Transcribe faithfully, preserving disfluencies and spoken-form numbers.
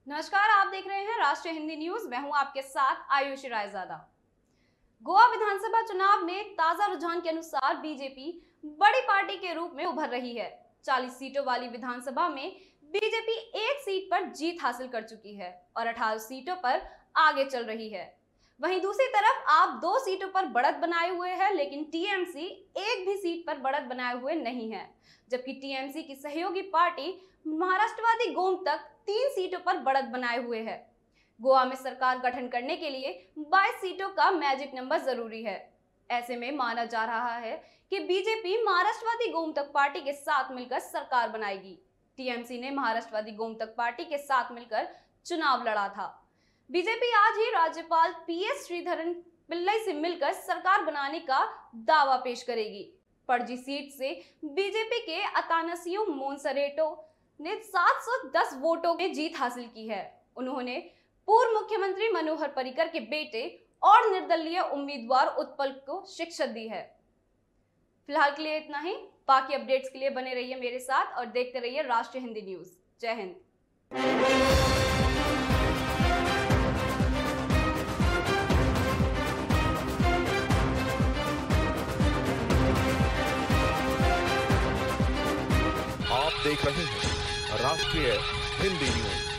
नमस्कार, आप देख रहे हैं राष्ट्रीय हिंदी न्यूज। मैं हूं आपके साथ आयुषी रायजादा। गोवा विधानसभा चुनाव में ताजा रुझान के अनुसार बीजेपी बड़ी पार्टी के रूप में उभर रही है। चालीस सीटों वाली विधानसभा में बीजेपी एक सीट पर जीत हासिल कर चुकी है और अठारह सीटों पर आगे चल रही है। वहीं दूसरी तरफ आप दो सीटों पर बढ़त बनाए हुए हैं, लेकिन टीएमसी एक भी सीट पर बढ़त बनाए हुए नहीं है, जबकि टीएमसी की सहयोगी पार्टी महाराष्ट्रवादी गोमतक तीन सीटों पर बढ़त बनाए हुए है। गोवा में सरकार गठन करने के लिए बाईस सीटों का मैजिक नंबर जरूरी है। ऐसे में माना जा रहा है कि बीजेपी महाराष्ट्रवादी गोमतक पार्टी के साथ मिलकर सरकार बनाएगी। टीएमसी ने महाराष्ट्रवादी गोमतक पार्टी के साथ मिलकर चुनाव लड़ा था। बीजेपी आज ही राज्यपाल पीएस श्रीधरन पिल्लई से मिलकर सरकार बनाने का दावा पेश करेगी। पणजी सीट से बीजेपी के अतानसियो मोनसरेटो ने सात सौ दस वोटों में जीत हासिल की है। उन्होंने पूर्व मुख्यमंत्री मनोहर पर्रिकर के बेटे और निर्दलीय उम्मीदवार उत्पल को शिक्षक दी है। फिलहाल के लिए इतना ही। बाकी अपडेट्स के लिए बने रहिए मेरे साथ और देखते रहिए राष्ट्रीय हिंदी न्यूज। जय हिंद। आप देख रहे हैं राष्ट्रीय हिंदी न्यूज।